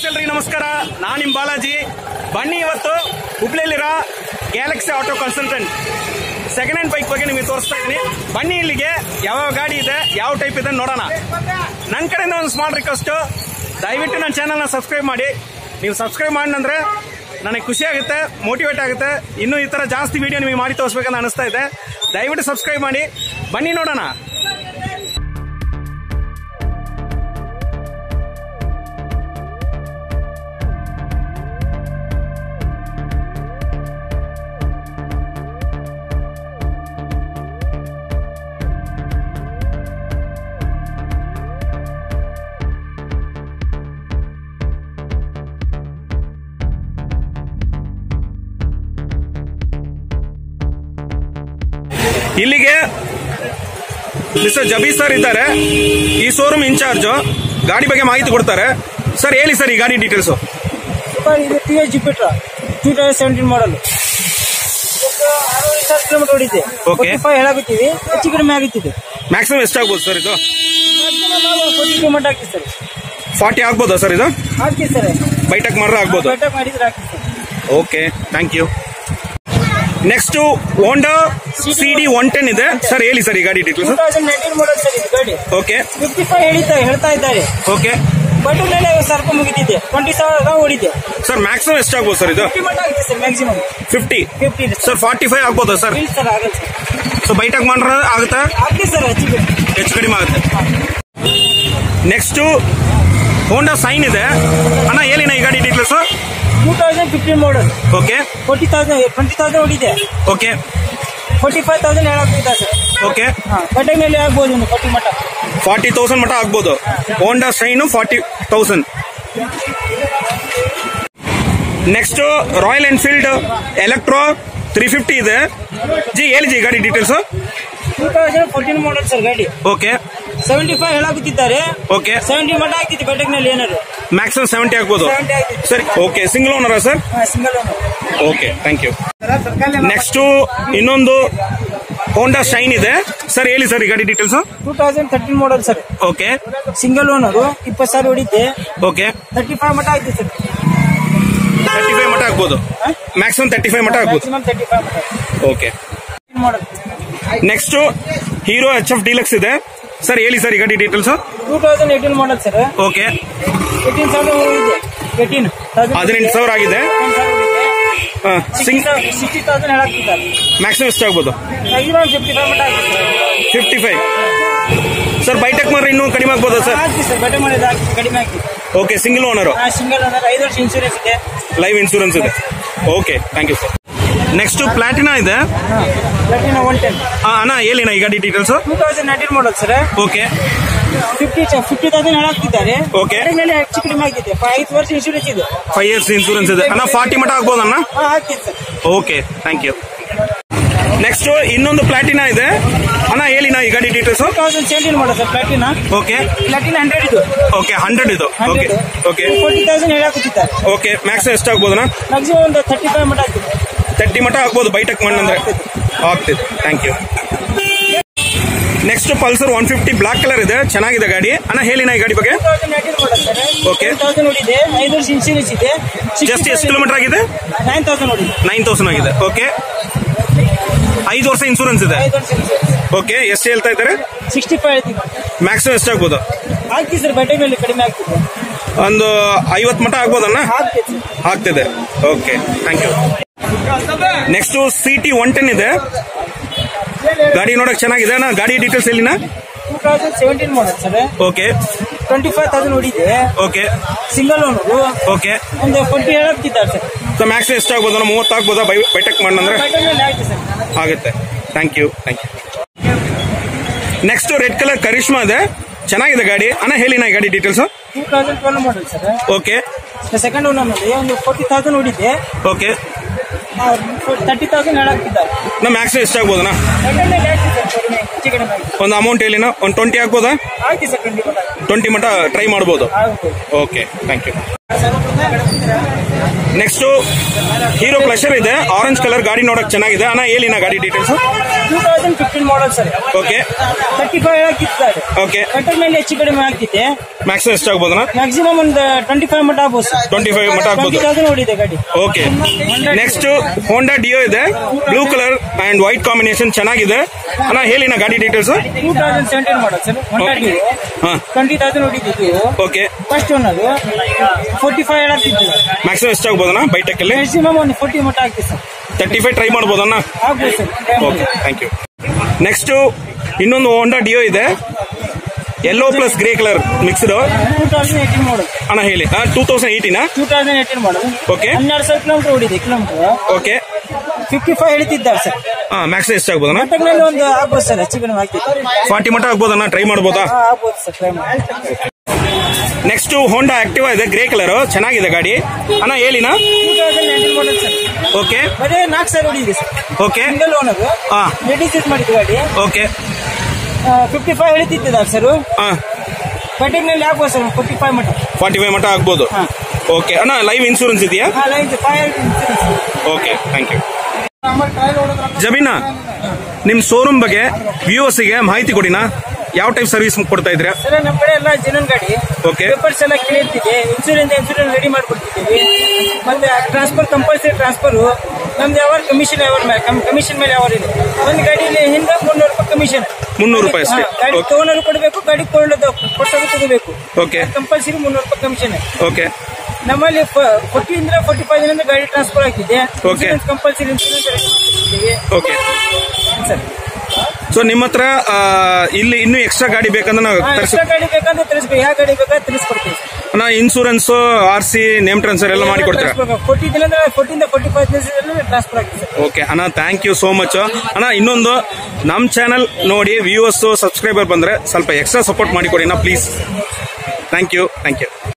ಎಲ್ರಿ ನಮಸ್ಕಾರ, ನಾನು ನಿಮ್ ಬಾಲಾಜಿ. ಬನ್ನಿ ಇವತ್ತು ಹುಬ್ಳಿಯಲ್ಲಿರೋ galaxy auto consultant second hand bike ಬಗ್ಗೆ ನಿಮಗೆ ತೋರಿಸ್ತಾ ಇದ್ದೀನಿ. ಬನ್ನಿ ಇಲ್ಲಿಗೆ ಯಾವ ಗಾಡಿ ಇದೆ, ಯಾವ ಟೈಪ್ ಇದೆ ನೋಡೋಣ. ನನ್ನ ಕಡೆಯಿಂದ ಒಂದು ಸ್ಮಾಲ್ ರಿಕ್ವೆಸ್ಟ್, ದಯವಿಟ್ಟು ನನ್ನ ಚಾನಲ್ನ ಸಬ್ಸ್ಕ್ರೈಬ್ ಮಾಡಿ. ನೀವು ಸಬ್ಸ್ಕ್ರೈಬ್ ಮಾಡಿದ್ರೆ ನನಗೆ ಖುಷಿ ಆಗುತ್ತೆ, ಮೋಟಿವೇಟ್ ಆಗುತ್ತೆ. ಇನ್ನೂ ಈ ತರ ಜಾಸ್ತಿ ವಿಡಿಯೋ ನಿಮಗೆ ಮಾಡಿ ತೋರಿಸ್ಬೇಕಂತ ಅನಿಸ್ತಾ ಇದೆ. ದಯವಿಟ್ಟು ಸಬ್ಸ್ಕ್ರೈಬ್ ಮಾಡಿ. ಬನ್ನಿ ನೋಡೋಣ. ಇಲ್ಲಿಗೆ ಮಿಸ್ಟರ್ ಜಬೀರ್ ಸರ್ ಇದ್ದಾರೆ, ಈ ಶೋರೂಮ್ ಇನ್ಚಾರ್ಜ್. ಗಾಡಿ ಬಗ್ಗೆ ಮಾಹಿತಿ ಕೊಡ್ತಾರೆ. ಸರ್ ಹೇಳಿ ಸರ್, ಈ ಗಾಡಿ ಡೀಟೇಲ್ಸ್. ಇದು ಟಿವಿಎಸ್ ಜುಪಿಟರ್ 2017 ಮಾಡಲ್. 60,000 ಕಿಲೋಮೀಟರ್ ಓಡಿದೆ. 45 ಹೇಳಾಗುತ್ತೀವಿ, ಹೆಚ್ಚು ಕಡಿಮೆ ಆಗುತ್ತಿದೆ. ಮ್ಯಾಕ್ಸಿಮಮ್ ಎಷ್ಟಾಗ್ಬೋದು ಸರ್ ಇದು? 40 ಕಿಲೋಮೀಟರ್ ಹಾಕಿ ಸರ್. 40 ಆಗ್ಬೋದಾ ಸರ್ ಇದು? ಹಾಕಿ ಸರ್, ಬೈಟಕ್ ಮಾಡಿದ್ರೆ ಆಗ್ಬೋದು. ಬೈಟಕ್ ಮಾಡಿದ್ರೆ ಹಾಕಿ sir. Okay, thank you. Next Honda CD 110 ಇದೆ. ಸರ್ ಹೇಳಿ ಸರ್, ಈ ಗಾಡಿ ಡೀಟೇಲ್ಸ್. 2019 ಮಾಡಲ್ ಸರ್ ಇದು ಗಾಡಿ. ಓಕೆ, 55 ಹೇಳ್ತಾ ಇದ್ದಾರೆ. ಓಕೆ, ಬಟ್ ಮೇಲೆ ಸ್ವಲ್ಪ ಮುಗಿದಿದೆ. 20,000 ಓಡಿದೆ ಸರ್. ಮ್ಯಾಕ್ಸಿಮಮ್ ಎಷ್ಟಾಗ್ಬೋದು ಸರ್ ಇದು? 50 ಮಟ್ಟ ಆಗುತ್ತೆ ಸರ್. Maximum 50 sir. 45 ಆಗ್ಬೋದಾ ಸರ್? ಇಲ್ಲ ಸರ್, ಆಗಲ್ಲ ಸರ್. ಸೊ ಬೈಟಕ್ ಮಾಡಿದ್ರೆ ಆಗುತ್ತಾ? ಹಾಕಿ ಸರ್, ಹೆಚ್ಚು ಕಡಿಮೆ ಆಗುತ್ತೆ. ನೆಕ್ಸ್ಟ್ ಹೋಂಡಾ ಸೈನ್ ಇದೆ. ಅಣ್ಣ ಹೇಳಿನ ಈ ಗಾಡಿ ಡೀಟೇಲ್ಸ್. 2015 ಮಾಡಲ್. ಓಕೆ, 20,000 ಓಡಿದೆ. ಓಕೆ, 45,000 ಹೇಳಾಗ್ತಿದೆ ಸರ್. ಓಕೆ, ಬೈಟಕ್ ಮೇಲೆ ಆಗ್ಬೋದು 40 ಮಟ್ಟ. 40,000 ಮಟ್ಟ ಆಗ್ಬೋದು. Honda Shine 40,000. Next Royal Enfield Electra 350 ಇದೆ. ಜಿ ಹೇಳಿ ಜಿ ಗಾಡಿ ಡೀಟೇಲ್ಸ್. 2014 ಮಾಡಲ್ ಸರ್ ಗಾಡಿ. ಓಕೆ, 75 ಹೇಳಾಗುತ್ತಿದ್ದಾರೆ. ಓಕೆ, 70 ಮಟ್ಟ ಆಗ್ತಿದೆ ಬೈಟಕ್ ನಲ್ಲಿ. ಏನಾದ್ರು ಮ್ಯಾಕ್ಸಿಮಮ್ 70 ಆಗ್ಬೋದು. 70 ಆಗ್ತಿದೆ ಸರಿ, ಓಕೆ. ಸಿಂಗಲ್ ಓನರಾ sir? Single owner. Okay, thank you. Next ಇನ್ನೊಂದು ಹೋಂಡಾ ಶೈನ್ ಇದೆ. ಸರ್ ಹೇಳಿ ಸರ್, ಈ ಗಾಡಿ details. 2013 model sir. Okay, single owner. 20,000 ಹೊಡಿತೆ. ಓಕೆ, 35 ಮಟ್ಟ ಆಯ್ತು ಸರ್. 35 ಮಟ್ಟ ಆಗ್ಬೋದು. ಮ್ಯಾಕ್ಸಿಮಮ್ 35 ಮಟ್ಟ ಆಗ್ಬೋದು. ಮ್ಯಾಕ್ಸಿಮಮ್ 35 ಮಟ್ಟ. Okay. Model. Next Hero HF deluxe ಇದೆ. ಸರ್ ಹೇಳಿ ಸರ್, ಈ ಗಾಡಿ ಡೀಟೇಲ್ಸ್. 2018 ಮಾಡಲ್ ಸರ್. ಓಕೆ, 18,000 ಇದೆ. 18,000 ಆಗಿದೆ. 60,000 ಹೇಳಾಗ್ತಿದ್ದಾರೆ. ಮ್ಯಾಕ್ಸಿಮಮ್ ಎಷ್ಟು ಆಗ್ಬೋದು? 55 ಮಟ್ಟ ಆಗುತ್ತೆ. 55 ಸರ್. ಬೈಟೆಕ್ ಮಾತ್ರ ಇನ್ನೂ ಕಡಿಮೆ ಆಗ್ಬೋದಾ ಸರ್? ಹಾಕಿ ಸರ್, ಬೈಟಕ್ ಮಾಡಿದ ಕಡಿಮೆ ಆಗಿ. Okay, single owner. Single owner. 5 ವರ್ಷ ಇನ್ಶೂರೆನ್ಸ್ ಇದೆ. ಲೈವ್ ಇನ್ಶೂರೆನ್ಸ್ ಇದೆ. Okay, thank you sir. Next Platina ಇದೆ. ಪ್ಲಾಟಿನಾ 110. ಅಣ್ಣ ಹೇಳಿನ ಈ ಗಾಡಿ ಡೀಟೇಲ್ಸ್. 2019 model sir. ಓಕೆ, 50,000 ಹೇಳಾಗ್ತಿದ್ದಾರೆ. ಓಕೆ, ಮೇಲೆ ಹೆಚ್ಚು ಕಡಿಮೆ ಆಗಿದೆ. 5 ವರ್ಷ ಇನ್ಶೂರೆನ್ಸ್ ಇದೆ. 5 ಇಯರ್ಸ್ ಇನ್ಶೂರೆನ್ಸ್ ಇದೆ. ಅಣ್ಣ 40 ಮಟ್ಟ ಆಗ್ಬೋದಣ್ಣ? ಹಾಕಿ sir. Okay, thank you. Next ಇನ್ನೊಂದು ಪ್ಲಾಟಿನಾ ಇದೆ. ಅಣ್ಣ ಹೇಳಿನ ಈ ಗಾಡಿ details. 2017 model sir Platina. Okay, Platina 100 ಇದು. ಓಕೆ, 100 ಇದು. ಓಕೆ, ಓಕೆ, 40,000 ಹೇಳಾಗುತ್ತಿದ್ದಾರೆ. ಓಕೆ, ಮ್ಯಾಕ್ಸಿಮಮ್ ಎಷ್ಟು ಆಗ್ಬೋದಣ್ಣ? ಮ್ಯಾಕ್ಸಿಮಮ್ ಒಂದು 35 ಮಟ್ಟ ಆಗಿದೆ. 30 ಮಟ್ಟ ಆಗ್ಬೋದು ಬೈಟಕ್ ಮಣ್ಣಂದ್ರೆ. ಆಗ್ತಿದೆ, thank you. Next Pulsar 150 black colour ಇದೆ. ಚೆನ್ನಾಗಿದೆ ಗಾಡಿ. ಅಣ್ಣ ಹೇಳಿನ ಈ ಗಾಡಿ ಬಗ್ಗೆ. 2018 ಮಾಡಲ್ ಸರ್. ಓಕೆ, 10,000 ಓಡಿದೆ. 5 ವರ್ಷ ಇನ್ಶೂರೆನ್ಸ್ ಇದೆ. ಜಸ್ಟ್ ಎಷ್ಟು ಕಿಲೋಮೀಟರ್ ಆಗಿದೆ? 9,000 ಓಡಿದೆ. 9,000 ಆಗಿದೆ. ಓಕೆ, 5 ವರ್ಷ ಇನ್ಶೂರೆನ್ಸ್ ಇದೆ. 5 ವರ್ಷ ಇನ್ಶೂರೆನ್ಸ್. ಓಕೆ, ಎಷ್ಟು ಹೇಳ್ತಾ ಇದ್ದಾರೆ? 65 ಹೇಳ್ತೀವಿ. ಮ್ಯಾಕ್ಸಿಮಮ್ ಎಷ್ಟಾಗ್ಬೋದು? ಹಾಕಿ ಸರ್, ಬೈಟಕ್ ಮೇಲೆ ಕಡಿಮೆ ಆಗ್ತಿದೆ. ಒಂದು 50 ಮಟ್ಟ ಆಗ್ಬೋದಣ್ಣ? ಆಗ್ತಿದೆ. ಆಗ್ತಿದೆ. Okay, thank you. Next CT 110 ಇದೆ. ಗಾಡಿ ನೋಡಕ್ ಚೆನ್ನಾಗಿದೆ. ಅಣ್ಣ ಗಾಡಿ ಡೀಟೇಲ್ಸ್ ಎಲ್ಲಿನ? 2017 ಮಾಡಲ್ ಸರ್. ಓಕೆ, 25,000 ಓಡಿದೆ. Okay, single owner. ಓಕೆ, ಒಂದು 40 ಹೇಳಾಗ್ತಿದ್ದಾರೆ ಸರ್. ಸೊ ಮ್ಯಾಕ್ಸಿಮಮ್ ಎಷ್ಟಾಗ್ಬೋದು? 30 ಆಗ್ಬೋದಾ ಬೈಟಕ್ ಮಾಡಂದ್ರೆ? ಬೈಟಕ್ ಮೇಲೆ ಆಯ್ತು ಸರ್. ಆಗುತ್ತೆ. Thank you, thank you. Next red colour Karizma ಇದೆ. ಚೆನ್ನಾಗಿದೆ ಗಾಡಿ. ಅಣ್ಣ ಹೇಳಿನ ಈ ಗಾಡಿ details. 2012 model sir. Okay, second owner ನಲ್ಲಿ ಒಂದು 40,000 ಓಡಿದೆ. ಓಕೆ, 30,000 ಹೇಳಾಗ್ತಿದ್ದಾರೆ. ಮ್ಯಾಕ್ಸಿಮಮ್ ಎಷ್ಟಾಗ್ಬೋದಣ್ಣ? ಹೆಚ್ಚು ಕಡಿಮೆ ಆಗಿದೆ. ಒಂದು ಅಮೌಂಟ್ ಹೇಳಿನ ಒಂದು 20 ಆಗ್ಬೋದಾ? ಆಯ್ತು ಸರ್. 20 20 ಮಟ್ಟ ಟ್ರೈ ಮಾಡ್ಬೋದು. ಆಗುತ್ತೆ. Okay, thank you. Next Hero Pleasure ಇದೆ, ಆರೆಂಜ್ ಕಲರ್ ಗಾಡಿ ನೋಡಕ್ ಚೆನ್ನಾಗಿದೆ ಅಣ್ಣ. ಹೇಳಿ ನಾ ಗಾಡಿ ಡೀಟೇಲ್ಸ್. 2015 model sir. ಓಕೆ 35 ಹೇಳಕ್ಕಿದ್ದಾರೆ. ಓಕೆ ಪೆಟ್ರೋಲ್ ಮೇಲೆ ಹೆಚ್ಚು ಕಡಿಮೆ ಆಗ್ತಿದೆ. ಮ್ಯಾಕ್ಸಿಮಮ್ ಎಷ್ಟಾಗ್ಬೋದಣ್ಣ? ಮ್ಯಾಕ್ಸಿಮಮ್ ಒಂದು 25 ಮಟ್ಟ ಆಗ್ಬೋದು ಸರ್. 25 ಮಟ್ಟ ಆಗ್ಬೋದು. 20,000 ಓಡಿದೆ ಗಾಡಿ. ಓಕೆ ನೆಕ್ಸ್ಟ್ ಹೋಂಡಾ ಡಿಯೋ ಇದೆ, blue colour and white combination ಚೆನ್ನಾಗಿದೆ ಅಣ್ಣ. ಹೇಳಿ ನಾ ಗಾಡಿ details. 2017 model sir. Honda Dio 20,000 ಓಡಿದ್ದು. ಓಕೆ ಫಸ್ಟ್ ಒನ್ ಅದು 45 ಹೇಳಕ್ಕಿದ್ದಾರೆ. ಮ್ಯಾಕ್ಸಿಮಮ್ ಎಷ್ಟಾಗ್ಬೋದಣ್ಣ ಬೈಟೆಕ್ ಅಲ್ಲಿ? ಮ್ಯಾಕ್ಸಿಮಮ್ ಒಂದು 40 ಮಟ್ಟ ಆಗ್ತದೆ ಸರ್. 35 ಟ್ರೈ ಮಾಡ್ಬೋದಣ್ಣ? ಆಗ್ಬೋದು sir. Okay thank you. Next ಇನ್ನೊಂದು ಹೋಂಡಾ ಡಿಯೋ ಇದೆ, yellow plus grey colour mixed. 2018 model ಅಣ್ಣ ಹೇಳಿ. 2018 ಮಾಡಲ್. ಓಕೆ 12,000 ಕಿಲೋಮೀಟರ್ ಓಡಿದೆ. ಓಕೆ 55 ಹೇಳ್ತಿದ್ದಾರೆ ಸರ್. ಮ್ಯಾಕ್ಸಿಮಮ್ ಎಷ್ಟಾಗ್ಬೋದಣ್ಣ? ಮಟ್ಟಗಳಲ್ಲಿ ಒಂದು ಆಗ್ಬೋದು ಸರ್, ಹೆಚ್ಚು ಕಡಿಮೆ ಆಗ್ತಿದೆ. 40 ಮಟ್ಟ ಆಗ್ಬೋದಣ್ಣ? ಟ್ರೈ ಮಾಡ್ಬೋದಾ? ಆಗ್ಬೋದು ಸರ್, ಟ್ರೈ ಮಾಡಿ. ನೆಕ್ಸ್ಟ್ ಹೋಂಡಾ ಆಕ್ಟಿವಾ ಇದೆ, ಗ್ರೇ ಕಲರ್ ಚೆನ್ನಾಗಿದೆ ಗಾಡಿ ಅಣ್ಣ. ಹೇಳಿನಾ? 2019 ಮಾಡಲ್ ಸರ್. ಓಕೆ ಬರೀ 4,000 ಓಡಿದೆ sir. Okay single owner. Ladies use ಮಾಡಿದ್ದು ಗಾಡಿ. ಓಕೆ 55 ಹೇಳ್ತಿದ್ದಾರೆ ಸರ್. ಪೆಟ್ರೋಲ್ ಆಗ್ಬೋದು ಸರ್ 45 ಮಟ್ಟ. 45 ಮಟ್ಟ ಆಗ್ಬೋದು. ಓಕೆ ಅಣ್ಣ ಲೈವ್ ಇನ್ಶೂರೆನ್ಸ್ ಇದೆಯಾ? Okay thank you. ಜಮೀನಾ, ನಿಮ್ ಶೋರೂಮ್ ಬಗ್ಗೆ ವ್ಯೂವರ್ಸ್ಗೆ ಮಾಹಿತಿ ಕೊಡಿನಾ. ಯಾವ ಟೈಪ್ ಸರ್ವಿಸ್ ಕೊಡ್ತಾ ಇದ್ರಾ? ಸರ್ ನಮ್ಮ ಕಡೆ ಎಲ್ಲ ಜೆನ್ಯೂನ್ ಗಾಡಿ. ಓಕೆ ಪೇಪರ್ಸ್ ಎಲ್ಲ ಕ್ಲಿಯರ್ ಇದೆ. ಇನ್ಸೂರೆನ್ಸ್ ರೆಡಿ ಮಾಡ್ಕೊಡ್ತಿದ್ದೀವಿ. ಮತ್ತೆ ಟ್ರಾನ್ಸ್ಫರ್ ಕಂಪಲ್ಸರಿ ಟ್ರಾನ್ಸ್ಫರ್. ನಮ್ದು ಯಾವ ಕಮಿಷನ್ ಕಮಿಷನ್ ಮೇಲೆ ಯಾವ ಇದೆ. ಒಂದು ಗಾಡಿಯಲ್ಲಿ ಹಿಂದೆ 300 ರೂಪಾಯಿ ಕಮಿಷನ್. 300 ರೂಪಾಯಿ ಅಷ್ಟೇ. ಗಾಡಿ ಓನರ್ ಕೊಡಬೇಕು, ಗಾಡಿ ಕೊಟ್ಟೋದು ತಗೋಬೇಕು. ಓಕೆ ಕಂಪಲ್ಸರಿ 300 ರೂಪಾಯಿ ಕಮಿಷನ್. ಓಕೆ ನಮ್ಮಲ್ಲಿ 40 45 ದಿನದಿಂದ ಗಾಡಿ ಟ್ರಾನ್ಸ್ಫರ್ ಆಗ್ತಿದೆ. ಕಂಪಲ್ಸರಿ ಇನ್ಸೂರೆನ್ಸ್ ರೆಡಿ ಮಾಡ್ಕೊಡ್ತಿದ್ದೀವಿ. Okay sir. ಸೊ ನಿಮ್ಮ ಹತ್ರ ಇಲ್ಲಿ ಇನ್ನೂ ಎಕ್ಸ್ಟ್ರಾ ಗಾಡಿ ಬೇಕಂದ್ರೆ ನಾವು ಎಕ್ಸ್ಟ್ರಾ ಗಾಡಿ ಬೇಕಂದ್ರೆ ತಿಳಿಸ್ಬೇಕು. ಯಾವ ಗಾಡಿ ಬೇಕಾದ್ರೆ ತಿಳಿಸ್ಕೊಡ್ತೀವಿ. ಇನ್ಸೂರೆನ್ಸ್, RC, ನೇಮ್ ಟ್ರಾನ್ಸ್ಫರ್ ಎಲ್ಲ ಮಾಡಿ ಕೊಡ್ತೀರಾ? 40 ದಿನದಿಂದ 40 45 ದಿನದಲ್ಲಿ ಟ್ರಾನ್ಸ್ಫರ್ ಆಗ್ತದೆ. ಓಕೆ ಅಣ್ಣ ಥ್ಯಾಂಕ್ ಯು ಸೋ ಮಚ್ ಅಣ್ಣ. ಇನ್ನೊಂದು ನಮ್ ಚಾನಲ್ ನೋಡಿ ವ್ಯೂವರ್ಸ್ ಸಬ್ಸ್ಕ್ರೈಬರ್ ಬಂದ್ರೆ ಸ್ವಲ್ಪ ಎಕ್ಸ್ಟ್ರಾ ಸಪೋರ್ಟ್ ಮಾಡಿ ಕೊಡಿ ಅಣ್ಣ ಪ್ಲೀಸ್. Thank you.